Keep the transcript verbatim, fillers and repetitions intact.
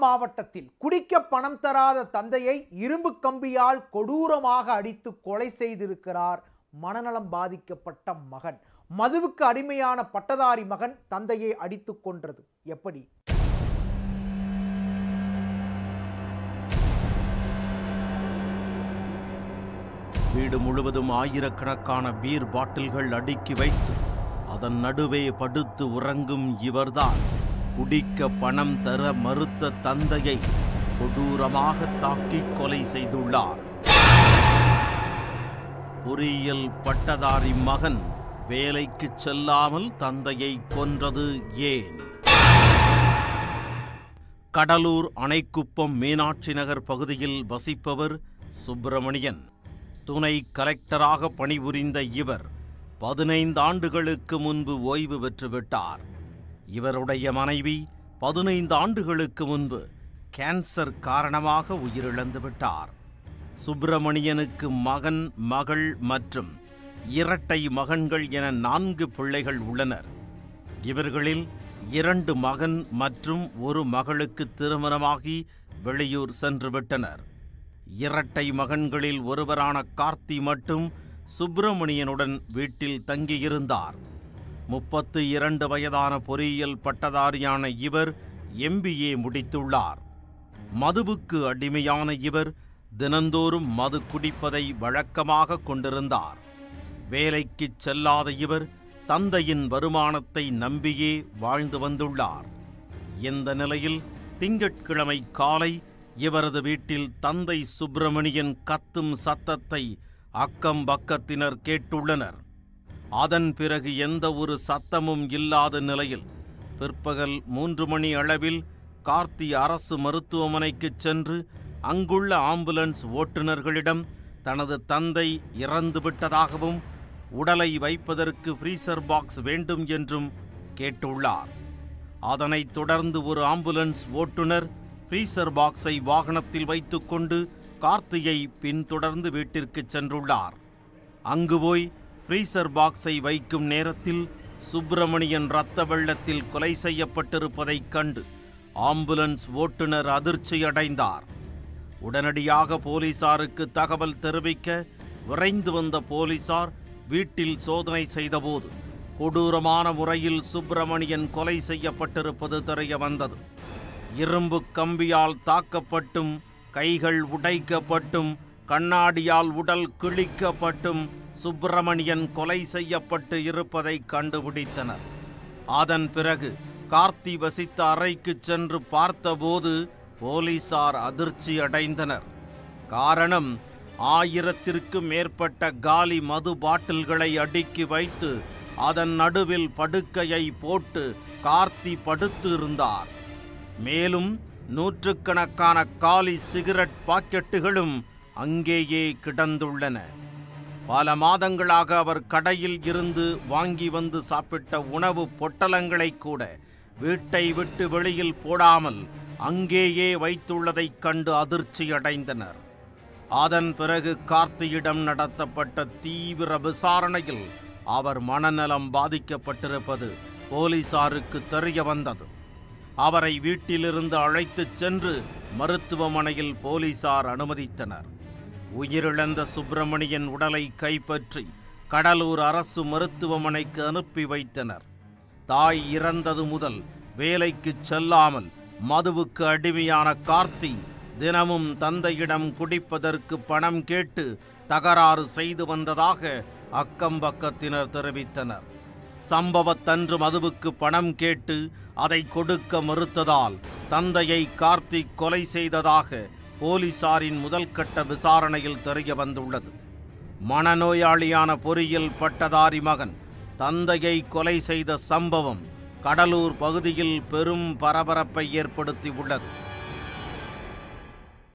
மாவட்டத்தில் குடிக்க பணம் தராத தந்தையை இரும்பு கம்பியால் கொடூரமாக அடித்து கொலை செய்திருக்கிறார் மனநலம் பாதிக்கப்பட்ட மகன். மதுவுக்கு அடிமையான பட்டதாரி மகன் தந்தையை அடித்து கொன்றது எப்படி? வீடு முழுவதும் ஆயிரக்கணக்கான பீர் பாட்டில்கள் அடுக்கி வைத்து அதன் நடுவே படுத்து உறங்கும் இவர்தான் குடிக்க பணம் தர மறுத்த தந்தையை கொடூரமாக தாக்கி கொலை செய்துள்ளார். பொறியியல் பட்டதாரி மகன் வேலைக்கு செல்லாமல் தந்தையை கொன்றது ஏன்? கடலூர் அணைக்குப்பம் மீனாட்சி நகர் பகுதியில் வசிப்பவர் சுப்பிரமணியன். துணை கலெக்டராக பணிபுரிந்த இவர் பதினைந்து ஆண்டுகளுக்கு முன்பு ஓய்வு பெற்றுவிட்டார். இவருடைய மனைவி பதினைந்து ஆண்டுகளுக்கு முன்பு கேன்சர் காரணமாக உயிரிழந்து விட்டார். சுப்பிரமணியனுக்கு மகன், மகள் மற்றும் இரட்டை மகன்கள் என நான்கு பிள்ளைகள் உள்ளனர். இவர்களில் இரண்டு மகன் மற்றும் ஒரு மகளுக்கு திருமணமாகி வெளியூர் சென்றுவிட்டனர். இரட்டை மகன்களில் ஒருவரான கார்த்தி மட்டும் சுப்பிரமணியனுடன் வீட்டில் தங்கியிருந்தார். முப்பத்து இரண்டு வயதான பொறியியல் பட்டதாரியான இவர் எம்பிஏ முடித்துள்ளார். மதுவுக்கு அடிமையான இவர் தினந்தோறும் மது குடிப்பதை வழக்கமாக கொண்டிருந்தார். வேலைக்கு செல்லாத இவர் தந்தையின் வருமானத்தை நம்பியே வாழ்ந்து வந்துள்ளார். இந்த நிலையில் திங்கட்கிழமை காலை இவரது வீட்டில் தந்தை சுப்பிரமணியன் கத்தும் சத்தத்தை அக்கம் பக்கத்தினர் கேட்டுள்ளனர். அதன் பிறகு எந்த ஒரு சத்தமும் இல்லாத நிலையில் பிற்பகல் மூன்று மணி அளவில் கார்த்தி அரசு மருத்துவமனைக்கு சென்று அங்குள்ள ஆம்புலன்ஸ் ஓட்டுநர்களிடம் தனது தந்தை இறந்துவிட்டதாகவும் உடலை வைப்பதற்கு ஃப்ரீசர் பாக்ஸ் வேண்டும் என்றும் கேட்டுள்ளார். அதனைத் தொடர்ந்து ஒரு ஆம்புலன்ஸ் ஓட்டுநர் ஃப்ரீசர் பாக்ஸை வாகனத்தில் வைத்துக்கொண்டு கார்த்தியை பின்தொடர்ந்து வீட்டிற்கு சென்றுள்ளார். அங்கு போய் ஃப்ரீசர் பாக்ஸை வைக்கும் நேரத்தில் சுப்பிரமணியன் இரத்த வெள்ளத்தில் கொலை செய்யப்பட்டிருப்பதைக் கண்டு ஆம்புலன்ஸ் ஓட்டுநர் அதிர்ச்சியடைந்தார். உடனடியாக போலீசாருக்கு தகவல் தெரிவிக்க விரைந்து வந்த போலீசார் வீட்டில் சோதனை செய்தபோது கொடூரமான முறையில் சுப்பிரமணியன் கொலை செய்யப்பட்டிருப்பது தெரிய வந்தது. இரும்பு கம்பியால் தாக்கப்பட்டும், கைகள் உடைக்கப்பட்டும், கண்ணாடியால் உடல் கிழிக்கப்பட்டும் சுப்பிரமணியன் கொலை செய்யப்பட்டு இருப்பதை கண்டுபிடித்தனர். அதன் பிறகு கார்த்தி வசித்த அறைக்கு சென்று பார்த்தபோது போலீசார் அதிர்ச்சி அடைந்தனர். காரணம், ஆயிரத்திற்கும் மேற்பட்ட காலி மது பாட்டில்களை அடுக்கி வைத்து அதன் நடுவில் படுக்கையை போட்டு கார்த்தி படுத்து இருந்தார். மேலும் நூற்றுக்கணக்கான காலி சிகரெட் பாக்கெட்டுகளும் அங்கேயே கிடந்துள்ளன. பல மாதங்களாக அவர் கடையில் இருந்து வாங்கி வந்து சாப்பிட்ட உணவு பொட்டலங்களை கூட வீட்டை விட்டு வெளியில் போடாமல் அங்கேயே வைத்துள்ளதைக் கண்டு அதிர்ச்சியடைந்தனர். அதன் பிறகு கார்த்தியிடம் நடத்தப்பட்ட தீவிர விசாரணையில் அவர் மனநலம் பாதிக்கப்பட்டிருப்பது போலீசாருக்கு தெரிய வந்தது. அவரை வீட்டிலிருந்து அழைத்துச் சென்று மருத்துவமனையில் போலீசார் அனுமதித்தனர். உயிரிழந்த சுப்பிரமணியன் உடலை கைப்பற்றி கடலூர் அரசு மருத்துவமனைக்கு அனுப்பி வைத்தனர். தாய் இறந்தது முதல் வேலைக்கு செல்லாமல் மதுவுக்கு அடிமையான கார்த்தி தினமும் தந்தையிடம் குடிப்பதற்கு பணம் கேட்டு தகராறு செய்து வந்ததாக அக்கம்பக்கத்தினர் தெரிவித்தனர். சம்பவத்தன்று மதுவுக்கு பணம் கேட்டு அதை கொடுக்க மறுத்ததால் தந்தையை கார்த்திக் கொலை செய்ததாக போலீசாரின் முதல்கட்ட விசாரணையில் தெரிய வந்துள்ளது. மனநோயாளியான பொறியியல் பட்டதாரி மகன் தந்தையை கொலை செய்த சம்பவம் கடலூர் பகுதியில் பெரும் பரபரப்பை ஏற்படுத்தியுள்ளது.